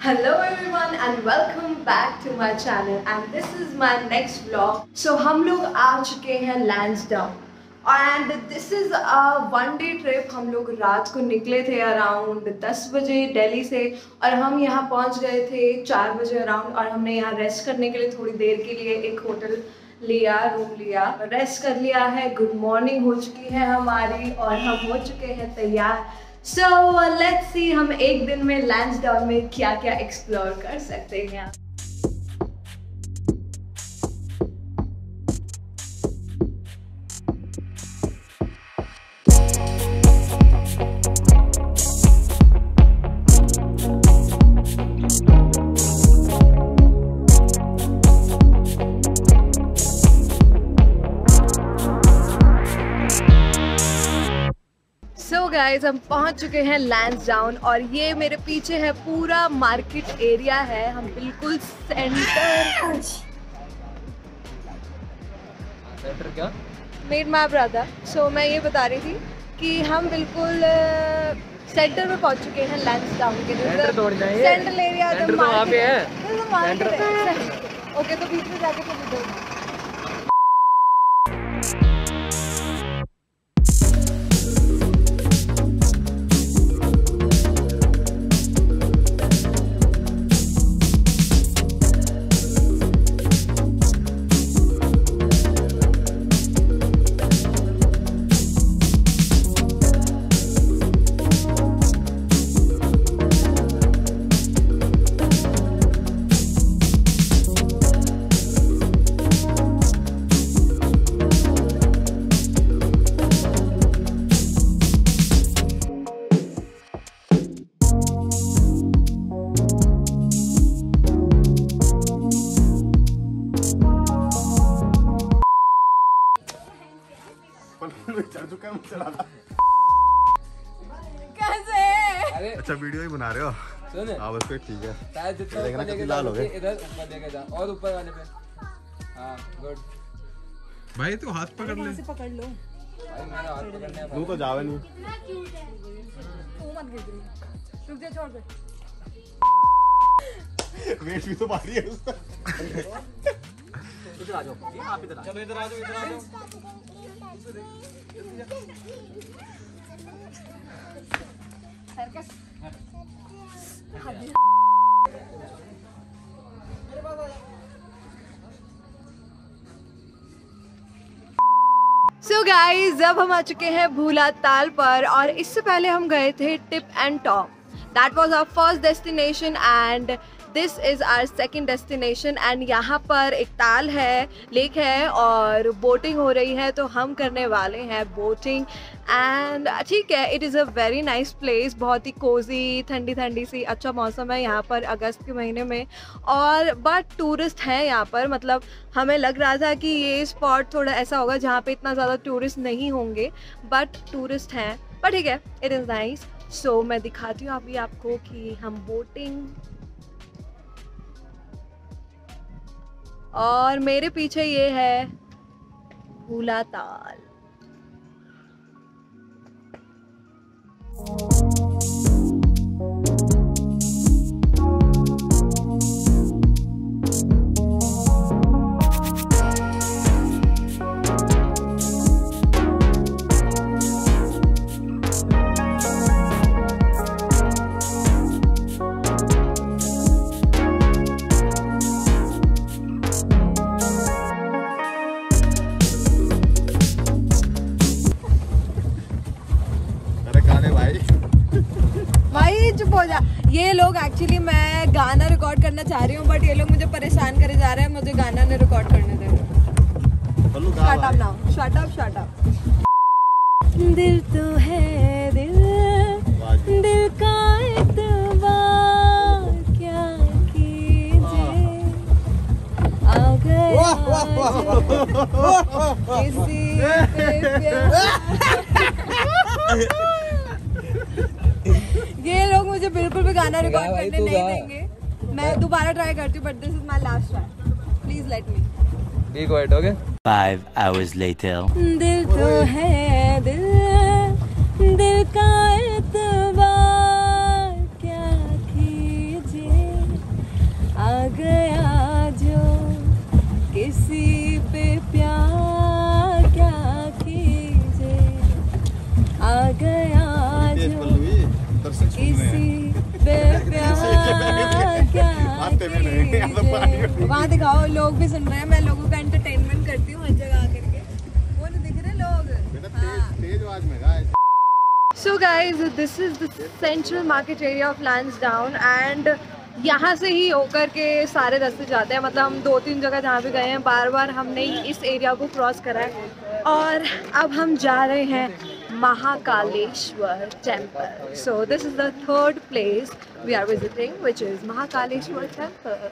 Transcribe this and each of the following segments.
Hello everyone and welcome back to my channel and this is my next vlog. So हम लोग आ चुके हैं Lansdowne and this is a one day trip. हम लोग रात को निकले थे अराउंड 10 बजे दिल्ली से और हम यहाँ पहुँच गए थे 4 बजे अराउंड और हमने यहाँ रेस्ट करने के लिए थोड़ी देर के लिए एक होटल लिया, रूम लिया, रेस्ट कर लिया है। गुड मॉर्निंग हो चुकी है हमारी और हम हो चुके हैं तैयार। So let's see हम एक दिन में लैंसडाउन में क्या क्या एक्सप्लोर कर सकते हैं। गाइस हम पहुंच चुके हैं लैंसडाउन और ये मेरे पीछे है पूरा मार्केट एरिया है। हम बिल्कुल सेंटर क्या मेड मैप रहा था। सो मैं ये बता रही थी कि हम बिल्कुल सेंटर में पहुंच चुके हैं लैंसडाउन के। सेंट्रल एरिया तो वहाँ पे है। ओके तो बीच में जाके तो कैसे? अच्छा वीडियो ही बना रहे हो? सुन बस फिर ठीक है। देखना कितनी लाल हो गए। इधर ऊपर लेके जा और ऊपर वाले पे। हाँ गुड। भाई तू हाथ पकड़ ले। पकड़ लो। भाई मेरा हाथ पकड़ने है। तू तो जावे नहीं। तू मत गिर रही। रुक जा, छोड़ दे। वेट भी तो भारी है उसका। इधर आ जाओ। आप इधर आ जाओ। चलो इधर आ जाओ, इधर आ जाओ। सर्कस सो गाइज अब हम आ चुके हैं भूला ताल पर और इससे पहले हम गए थे tip and top. That was our first destination and this is our second destination. And यहाँ पर एक ताल है, लेक है और बोटिंग हो रही है तो हम करने वाले हैं बोटिंग। एंड ठीक है, it is a very nice place. बहुत ही कोजी, ठंडी ठंडी सी अच्छा मौसम है यहाँ पर अगस्त के महीने में। और बट टूरिस्ट हैं यहाँ पर, मतलब हमें लग रहा था कि ये स्पॉट थोड़ा ऐसा होगा जहाँ पे इतना ज़्यादा टूरिस्ट नहीं होंगे, बट टूरिस्ट हैं। पर ठीक है, इट इज़ नाइस। सो मैं दिखाती हूँ अभी आपको कि हम बोटिंग, और मेरे पीछे ये है भूला ताल। चुप हो जा। ये लोग एक्चुअली, मैं गाना रिकॉर्ड करना चाह रही हूँ बट ये लोग मुझे परेशान करे जा रहे हैं। मुझे गाना नहीं रिकॉर्ड करने दे रहे। Shut up now, shut up, shut up. दिल तो है दिल, दिल का एतबार क्या कीजिए, आ गया किसी पे प्यार। ये लोग मुझे बिल्कुल भी गाना रिकॉर्ड करने नहीं देंगे। मैं दोबारा ट्राई करती हूँ but this is my last try. Please let me be quiet. Okay 5 hours later. दिल तो है दिल, दिल का एतबार क्या कीजिए, वहाँ दिखाओ, लोग भी सुन रहे हैं, मैं लोगों का एंटरटेनमेंट करती हूँ हर जगह आकर के। वो नहीं दिख रहे लोग। तेज आवाज में guys. So guys, this is the central market area of Lansdowne and यहाँ से ही होकर के सारे रास्ते जाते हैं। मतलब हम 2-3 जगह जहाँ भी गए हैं, बार बार हमने इस एरिया को क्रॉस करा है और अब हम जा रहे हैं Mahakaleshwar temple. So this is the third place we are visiting, which is Mahakaleshwar temple.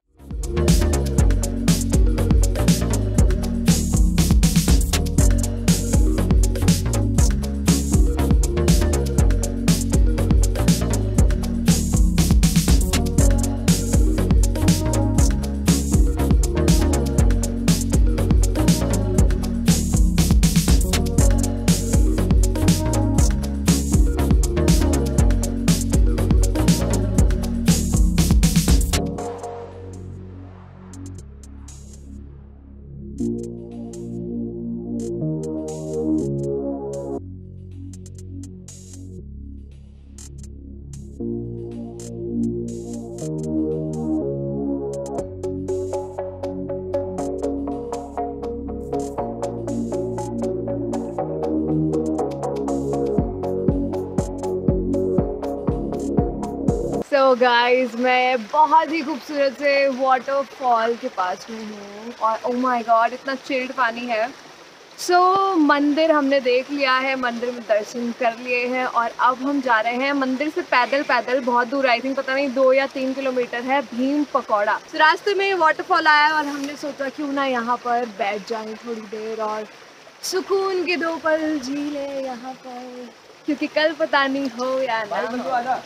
So guys, मैं बहुत ही खूबसूरत से वाटरफॉल के पास में हूँ और oh my god, इतना चिल्ड पानी है। So मंदिर हमने देख लिया है, मंदिर में दर्शन कर लिए हैं और अब हम जा रहे हैं मंदिर से पैदल बहुत दूर, आई थिंक पता नहीं 2 या 3 किलोमीटर है, भीम पकौड़ा। So रास्ते में वाटरफॉल आया और हमने सोचा क्यों ना यहाँ पर बैठ जाएं थोड़ी देर और सुकून के 2 पल जी ले यहाँ पर, क्योंकि कल पता नहीं हो या ना।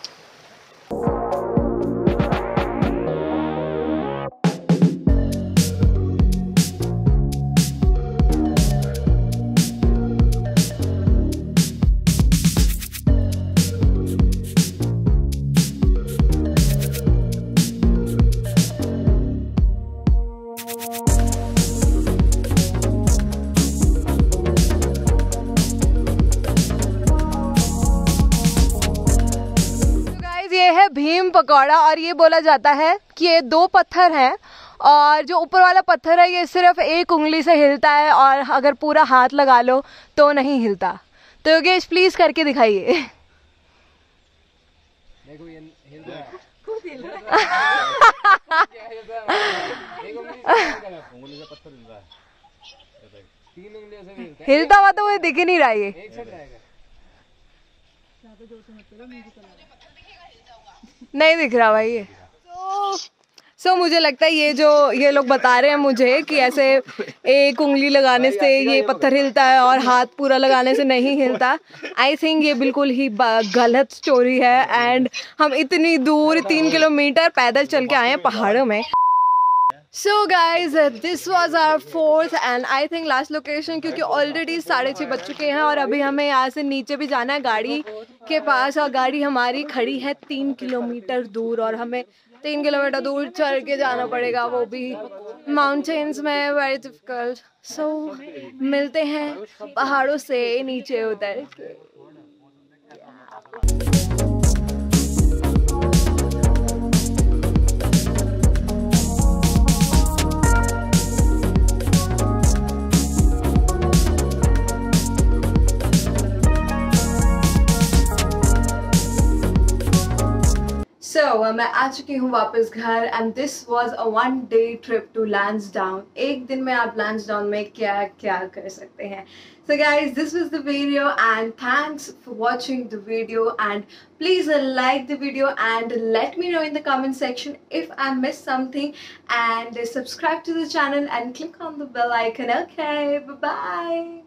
भीम पकौड़ा और ये बोला जाता है कि ये 2 पत्थर हैं और जो ऊपर वाला पत्थर है ये सिर्फ 1 उंगली से हिलता है और अगर पूरा हाथ लगा लो तो नहीं हिलता। तो योगेश प्लीज करके दिखाइए। देखो ये हिल रहा है। खुद हिल रहा है। क्या हिल रहा है? 1 उंगली से पत्थर हिल रहा है। 3 उंगलियों से भी हिलता है। हिलता हुआ तो वो दिख ही नहीं रहा है। ये एक साइड रहेगा। नहीं दिख रहा भाई ये। So मुझे लगता है ये लोग बता रहे हैं मुझे कि ऐसे 1 उंगली लगाने से ये पत्थर हिलता है और हाथ पूरा लगाने से नहीं हिलता। आई थिंक ये बिल्कुल ही गलत स्टोरी है एंड हम इतनी दूर 3 किलोमीटर पैदल चल के आए हैं पहाड़ों में। So guys, this was our 4th and I think last location, क्योंकि ऑलरेडी 6:30 बज चुके हैं और अभी हमें यहाँ से नीचे भी जाना है गाड़ी के पास और गाड़ी हमारी खड़ी है 3 किलोमीटर दूर और हमें 3 किलोमीटर दूर चढ़ के जाना पड़ेगा, वो भी माउंटेन्स में, वेरी डिफिकल्ट। सो मिलते हैं पहाड़ों से नीचे उतर के। So, मैं आ चुकी हूँ वापस घर and this was a 1 day trip to Lansdowne. एक दिन में आप लैंसडाउन में क्या क्या कर सकते हैं। So guys, this was the video and thanks for watching the video and please like the video and let me know in the comment section if I missed something and subscribe to the channel and click on the bell icon. Okay, bye bye.